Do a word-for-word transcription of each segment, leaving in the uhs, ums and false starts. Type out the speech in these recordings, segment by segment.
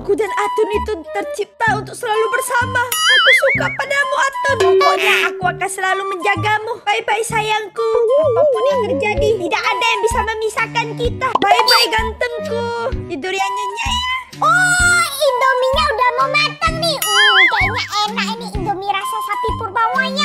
Aku dan Atun itu tercipta untuk selalu bersama. Aku suka padamu, Atun. Pokoknya aku akan selalu menjagamu. Bye-bye sayangku. Apapun yang terjadi, tidak ada yang bisa memisahkan kita. Bye-bye gantengku. Tidur yang nyenyak ya. Oh, Indominya udah mau matang nih. Uh, kayaknya enak ini Indomie rasa sapi Purbawanya.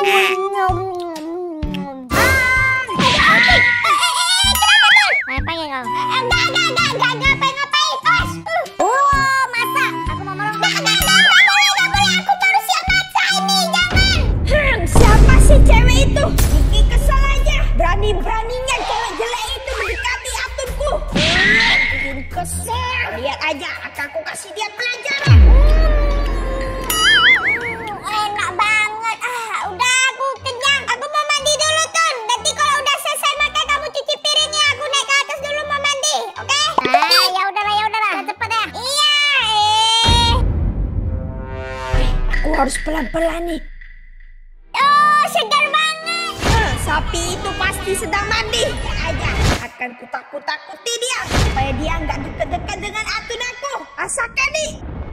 Ngapain kau? Enggak, enggak, enggak, enggak, ngapain, ngapain. Os. Oh, masak. Aku mau melong. Enggak, enggak, enggak, enggak boleh, enggak boleh. Aku baru siap masak ini, jangan. Hmm, siapa sih cewek itu? Kiki kesal aja. Berani-beraninya cewek jelek itu mendekati Atunku. Hmm, bikin kesel. Lihat aja, akan aku kasih dia pelajaran. Enak banget. Ah, udah aku kenyang. Aku mau mandi dulu, Tun. Nanti kalau udah selesai makan kamu cuci piringnya. Aku naik ke atas dulu mau mandi, oke? Okay? Ah, ya udahlah, ya udahlah. Cepet ya. Iya. Eh, aku harus pelan-pelan nih. Oh, segar banget. Huh, sapi itu pasti sedang mandi. Lihat aja, akan kutak-kutakuti dia supaya dia nggak dekat-dekat dengan Atun aku. Rasakan nih.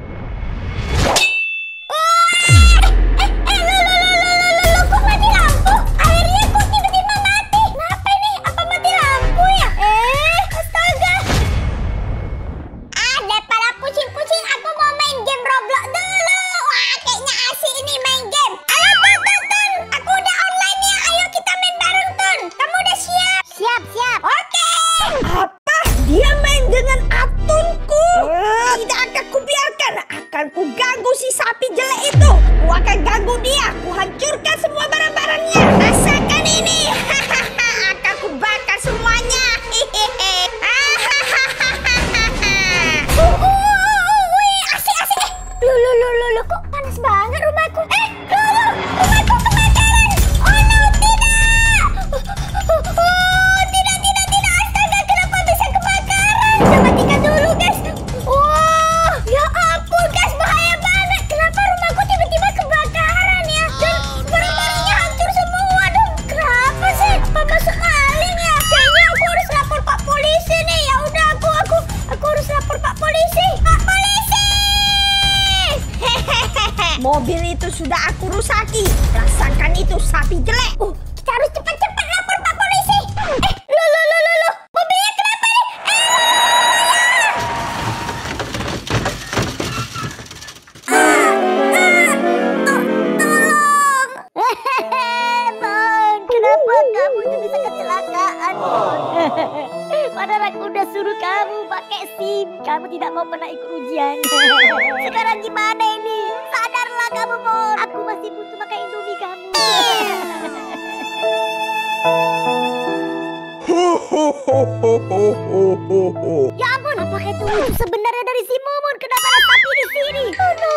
Ganggu si sapi jelek itu. Aku akan ganggu dia. Aku hancurkan semua barang-barangnya. Rasakan ini. Akan ku bakar semuanya. Asik, asik. Loh, loh, loh, loh, loh. Kok panas banget rumahku? Eh, loh, loh. Rumahku kebakaran. Oh, no, tidak. Oh, tidak, tidak, tidak. Astaga, kenapa bisa kebakaran? Kita matikan dulu, guys. Wah, ya ampun, guys. Bahaya banget. Kenapa rumahku tiba-tiba kebakaran ya? Dan barang-barangnya hancur semua dong. Kenapa sih? Apa masuk maling ya? Kayaknya aku harus lapor Pak Polisi nih. Ya udah, aku, aku, aku harus lapor Pak Polisi. Pak Polisi! Mobil itu sudah aku rusaki. Rasakan itu sapi jelek. Uh, kita harus cepat-cepat lapor Pak Polisi. Eh, lo, lo, lo, lo, lo. Mobilnya kenapa nih? Ah! Ah! Ah! Oh, tolong. Bon, kenapa kamu itu bisa kecelakaan, Bon? Padahal aku udah suruh kamu pakai SIM. Kamu tidak mau pernah ikut ujian. Sekarang gimana ini? Sadarlah kamu, Bon. Aku masih butuh makan Indomie kamu. Ya ampun, apakah itu wujud sebenarnya dari si Mumun? Kenapa ada sapi di sini? Oh no.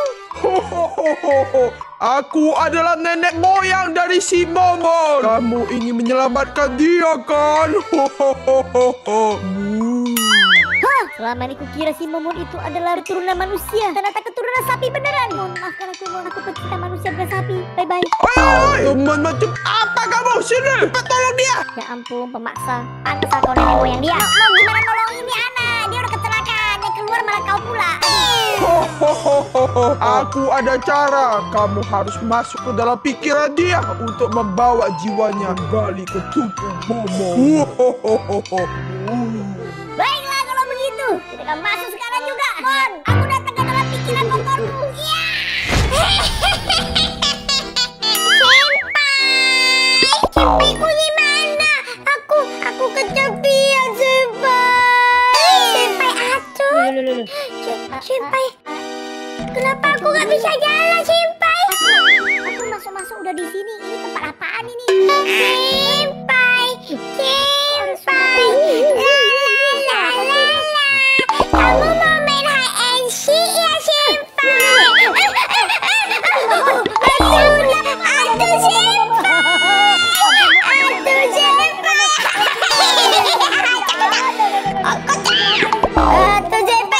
Aku adalah nenek moyang dari si Momon. Kamu ingin menyelamatkan dia kan? Hah? Selama ini kukira si Momon itu adalah keturunan manusia. Ternyata keturunan sapi beneran. Mohon maafkan aku, mohon aku pecinta manusia bukan sapi. Bye bye. Hei, teman macam apa kamu? Sini, cepat tolong dia. Ya ampun, pemaksa. Pantes kau nenek moyang dia. Mau, mau gimana nolongin ini anak? Dia udah kecelakaan. Dia keluar malah kau pula. Aku ada cara. Kamu harus masuk ke dalam pikiran dia untuk membawa jiwanya kembali ke tubuh Momon. Baiklah kalau begitu. Kita akan masuk sekarang juga. Mon, aku datang ke dalam pikiran kotormu. Iya. Senpai, Senpaiku gimana? Aku, aku kecapean, Senpai. Senpai Atun. Senpai, kenapa aku nggak bisa jalan, Senpai? Aku masuk-masuk udah di sini. Ini tempat apaan ini? Senpai, Senpai. La la la la. Kamu mau main hide and seek ya, Senpai? Aduh, aduh, Senpai. Aduh, Senpai. Aduh, Senpai.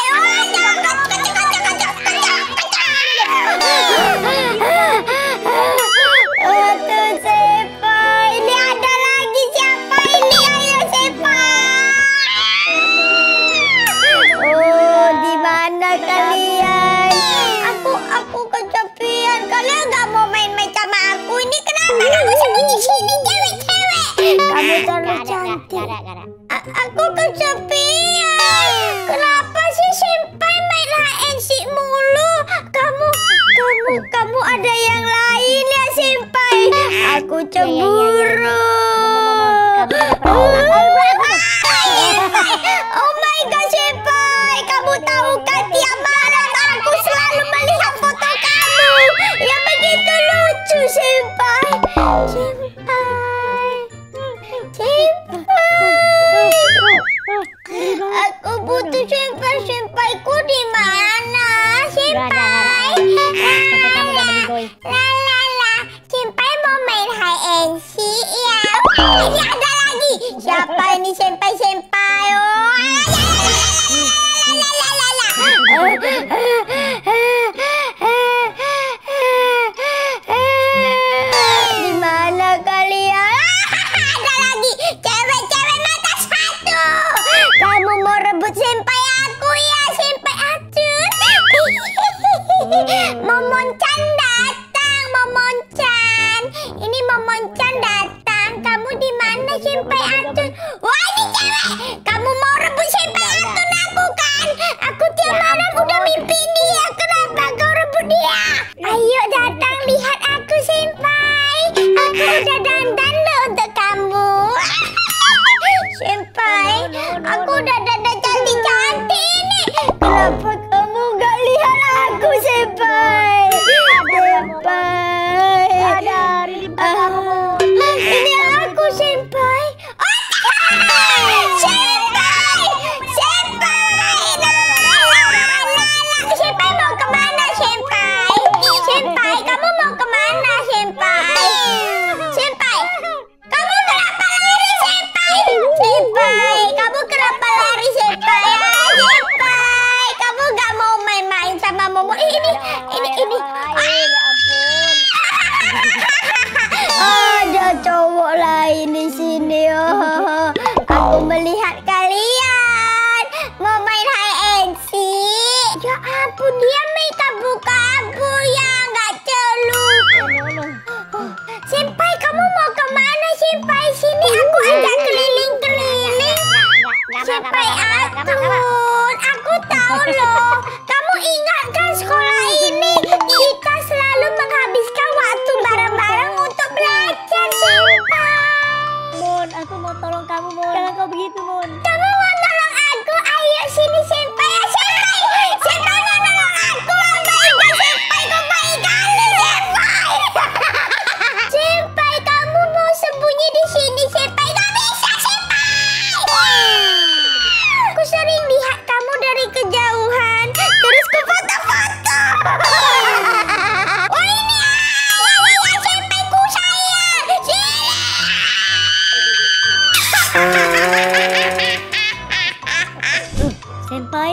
Aduh, Senpai. Ini ada lagi. cantik. A- aku kesepian. Kenapa sih Senpai main hide and seek mulu? Kamu, kamu, kamu ada yang lain ya Senpai? Aku cemburu. Oh my god Senpai, kamu tahu kan tiap malam aku selalu melihat foto kamu yang begitu lucu Senpai. Senpai, Senpai, aku butuh Senpai. Senpaiku di mana? Senpai, la la la, Senpai mau main hide and seek ya? Ini ada lagi. Siapa ini Senpai-senpai? Oh, la la la la. Di mana kalian? Ada lagi cewek-cewek mata satu. Kamu mau rebut Senpai aku ya, Senpai Atun? Momon-chan datang, Momon-chan. Ini Momon-chan datang. Kamu di mana Senpai Atun? Wah, ini cewek. Kamu mau rebut Senpai Atun aku kan? Aku tiap malam udah mimpi dia. Kenapa kau rebut dia? Ayo datang lihat aku Senpai. Aku udah dandan loh untuk kamu. Senpai, aku udah dandan cantik-cantik ini. Kenapa kamu gak lihat aku Senpai? Senpai. Ada di belakangmu. Ini aku Senpai. Oh, Senpai, Senpai. Senpai mau kemana Senpai? Senpai, kamu mau kemana Senpai? Senpai, kamu kenapa lari Senpai? Senpai, kamu kenapa lari Senpai? Ah, Senpai, kamu gak mau main-main sama Momo? Eh, ini, ini, ini. Ada cowok lain di sini. Oh, aku melihat kalian mau main hide and seek. Ya ampun, dia main kabur-kabur ya, nggak celu. Oh, Senpai, kamu mau kemana Senpai? Sini aku ajak keliling-keliling. Senpai Atun, aku tahu loh. Kamu ingat kan sekolah ini kita selalu menghabiskan waktu bareng-bareng untuk belajar Senpai. Mon, aku mau tolong kamu, Mon. Jangan kau begitu, Mon. Kamu mau nolong aku? Ayo sini Senpai. Ya, Senpai, Senpai mau nolong aku. Oh my god Senpai, kau baik kali Senpai. Senpai, kamu mau sembunyi di sini Senpai? Gak bisa Senpai. Aku sering lihat kamu dari kejauhan, terus ku foto-foto. Wah ini ayah Senpaiku sayang. Sini. Senpai.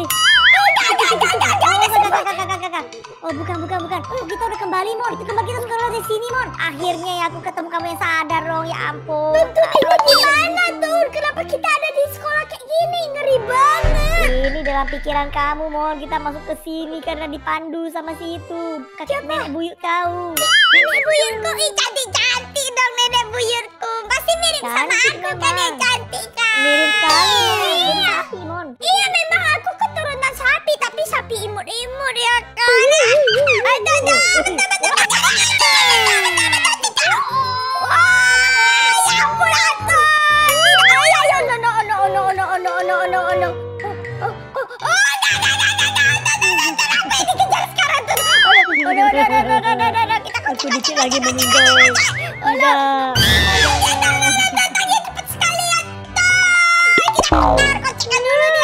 Oh, bukan, bukan, bukan. Oh, kita udah kembali, Mon. Kita kembali, kita sekarang di sini, Mon. Akhirnya ya aku ketemu kamu yang sadar dong. Ya ampun. Tuh, ini gimana tuh? Kenapa kita ada di sekolah kayak gini? Ngeri banget. Ini dalam pikiran kamu, Mon. Kita masuk ke sini karena dipandu sama si itu. Kakek nenek buyut kau. Nenek buyutku, ih cantik-cantik dong nenek buyutku. Pasti mirip sama Cantik aku kan memang. yang cantik kan? Mirip sekali. Jadi sapi, Mon. Iya memang aku keturunan sapi, tapi sapi imut-imut ya kan? Ada ada bentar bentar bentar bentar. Wah, ya ampun Atun. Tidak, oh ya, ya, no no no no no no no no no. Oh, oh, oh, oh, dah, dah, dah, dah, dah, dah, dah, dah, apa ini kejar sekarang tuh? Oh, no, no, no, no, no, no, no, no, no, kita Aku dikit lagi meninggal. Tidak. cepet sekali ya. Kita putar, kocekkan dulu dia.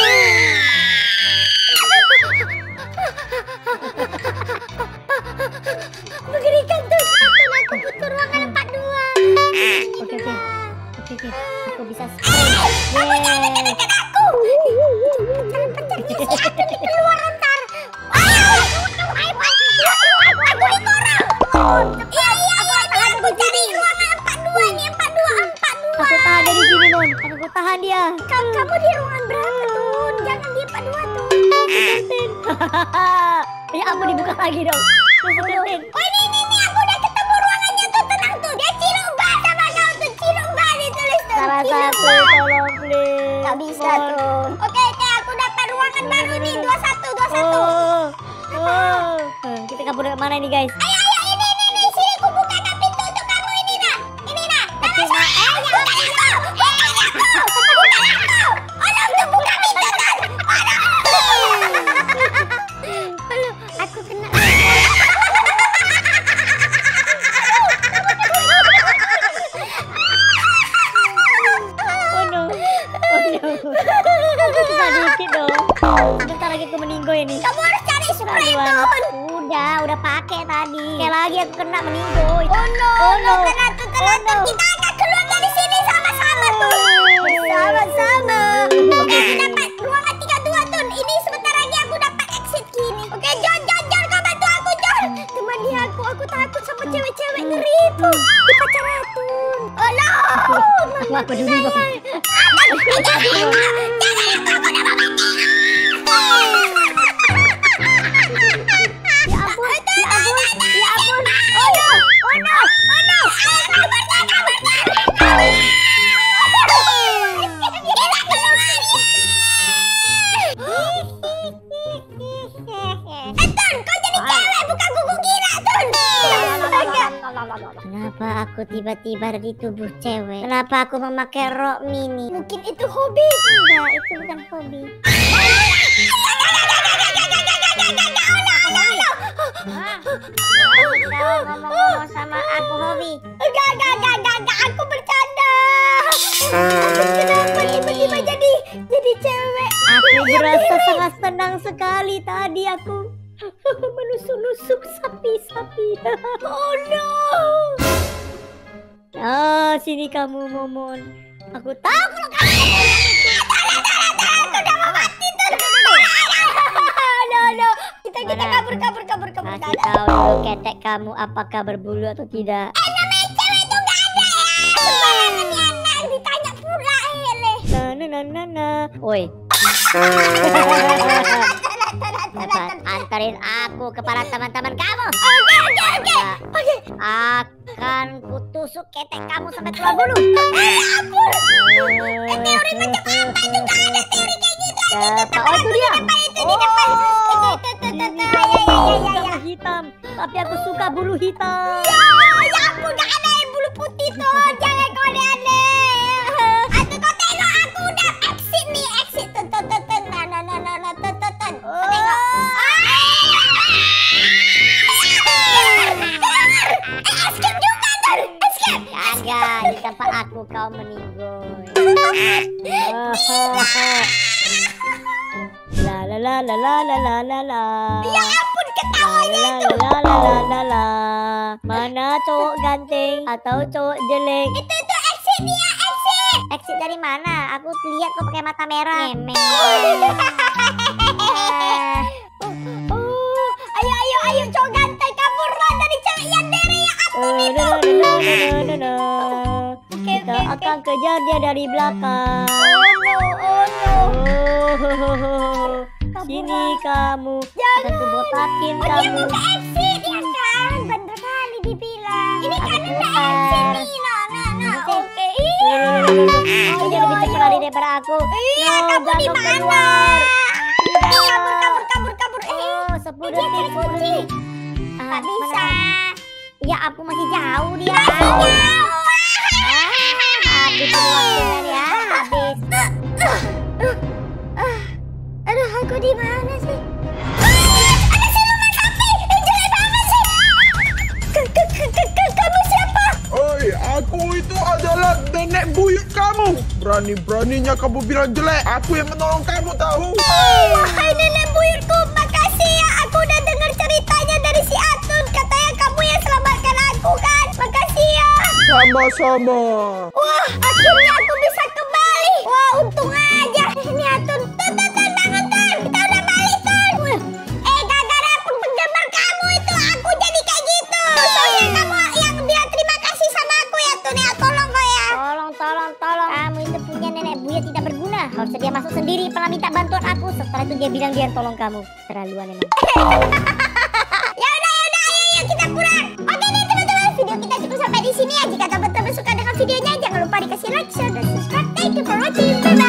Mengerikan tuh. Atun, aku butuh ruangan empat dua. Oke, oke. Oke, oke. Aku bisa Eh, sprint. kamu jangan Yeay. dekat-dekat aku. Pencet-pencet si Atun di keluar ntar. Ayo, ayo, ayo, aku dikorang. Iya, iya, iya, aku cari ruangan empat dua nih, empat dua, empat dua. Aku tahan dari sini, Mon. Aku tahan dia. Kamu, kamu di ruangan berapa tuh? Jangan di empat dua tuh. Ya aku dibuka lagi dong. Aku seketin. Oh ini, ini, ini, aku udah ketemu ruangannya tuh, tenang tuh. Dia ciluk ban sama kau tuh, ciluk ban ditulis tuh. Sabar, satu, lupa. tolong please. Gak bisa Mon. tuh. Oke, oke, aku dapat ruangan baru nih. Dua satu, dua satu. Oh, oh. Eh, Kita kabur ke mana ini guys? Ayo, ayo, ini, ini, ini. Sini, aku bukakan pintu untuk kamu ini, nah. Ini, nah. Nah, Tapi, masuk. Mak. Eh, bukan aku. Bukan aku. Bukan aku. Aduh, tuh buka pintu, kan. Aduh. Aduh, aku kena. Oh no, oh no. Aku susah dikit dong. Sebentar lagi aku meninggal ini. Kamu harus cari spray, Aduh, Tun. Udah, udah pakai tadi. Sekali lagi aku kena meninggal. Oh no, Oh, no, no. kena tuh, kena Oh, tuh. no. Kita akan keluar dari sini sama-sama tuh. Bersama-sama. Oke, aku dapat ruangan tiga puluh dua Tun. Ini sebentar lagi aku dapat exit kini. Oke, John, John, John, kau bantu aku, John. Temani aku, aku takut sama cewek-cewek ngeri itu. Di pacar Tun. Oh no. Aku apa dulu bang? Ya ampun, ya ampun, ya ampun. Oh no, oh no, oh no. Ayo kabarnya, kabarnya. Kita keluar. Eh Tun, kau jadi cewek bukan kuku kira Tun. Astaga. Kenapa aku tiba-tiba ada di tubuh cewek? Kenapa aku memakai rok mini? Mungkin itu hobi. Enggak, itu bukan hobi. Kau ngomong-ngomong sama aku hobi. Enggak, enggak, enggak, enggak, enggak. Aku bercanda. Kenapa tiba-tiba jadi jadi cewek? Aku berasa sangat senang sekali tadi aku menusuk-nusuk sapi-sapi. Oh no. Ah, sini kamu Momon. Aku tahu kalau kamu Aku udah mau mati Tun. No, no. Kita kita Mana? kabur, kabur, kabur, kabur. kasih Nggak ada. tahu dulu ketek kamu apakah berbulu atau tidak. Eh, namanya cewek itu nggak ada ya. Sembarangan nih anak. Ditanya pula ele. Nah, nah, nah, nah, nah. Woi, dapat antarin aku kepada teman-teman kamu. Oke, oke, oke. Oke. Akan kutusuk ketek kamu sampai keluar bulu. Eh, ampun. Eh, Teori macam apa itu? Nggak ada teori kayak gitu. Apa? Oh, itu dia. Apa itu di depan? Itu, itu, itu, itu. Ini Ya, ya, ya, ya, ya. kamu hitam, tapi aku suka bulu hitam. Ya, ya ampun, gak ada yang bulu putih tuh. Jangan kau aneh-aneh. Aku kau tengok aku udah exit nih, exit. Tun, tun, tun, tun. Nah, nah, nah, nah, nah, tun, tun, tun. Kau tengok. Eh, escape juga, Tun. Escape. Kagak, di tempat aku kau meninggal. La la la la la la la la la. Ya ampun, ketawanya La itu. la la la la la. Mana cowok ganteng atau cowok jelek? Itu, itu exit dia, exit. Exit dari mana? Aku lihat kau pakai mata merah. Ngemek. Oh, ayo, ayo, ayo, cowok ganteng. Kaburlah dari cewek yandere yang ampun Na, itu. na, na, na, na, na, na. Oke, Kita oke, oke. akan kejar dia dari belakang. Oh no, oh no. Oh, sini kamu. Akan kubotakin Oh, dia kamu. mau ke exit ya kan? Bener kali dibilang. Ini Aku kan udah putar. exit nih. Nah, nah, nah. Oke. Oke. Iya. Kau jadi lebih cepat lari daripada aku. Iya, No, kamu di jangan mana? keluar. Ih, kabur, kabur, kabur, kabur. Eh, Oh, sepuluh dia detik, cari sepuluh kunci. detik. Ah, Nggak bisa. mana? Ya ampun, masih jauh dia. Masih jauh. Ah, habis waktunya dia, habis. Aduh, aku di mana sih? Ah, ada siluman sapi. Yang jelek banget sih. Ke- ke- ke- ke- ke- Kamu siapa? Oi, aku itu adalah nenek buyut kamu. Berani-beraninya kamu bilang jelek. Aku yang menolong kamu tahu. Oh, wahai nenek buyutku, makasih ya. Aku udah dengar ceritanya dari si Atun. Katanya kamu yang selamatkan aku kan? Makasih ya. Sama-sama. Wah, akhirnya aku bisa kembali. Wah, untung aja. Ini Atun. Tun, tun, tun, bangun, Tun. Kita udah balik, Tun. Eh, gara-gara penggemar kamu itu, aku jadi kayak gitu. Soalnya kamu yang bilang terima kasih sama aku ya, Tun. Ya, tolong kau ya. Tolong, tolong, tolong. Kamu itu punya nenek buyut tidak berguna. Harusnya dia masuk sendiri, pernah minta bantuan aku. Setelah itu dia bilang dia yang tolong kamu. Terlaluan emang. Ya udah, ya udah, ayo, ayo kita pulang. Oke nih teman-teman, video kita cukup sampai di sini ya. Jika teman-teman suka dengan videonya, jangan lupa lupa dikasih like, share, dan subscribe. Thank you for watching. Bye-bye.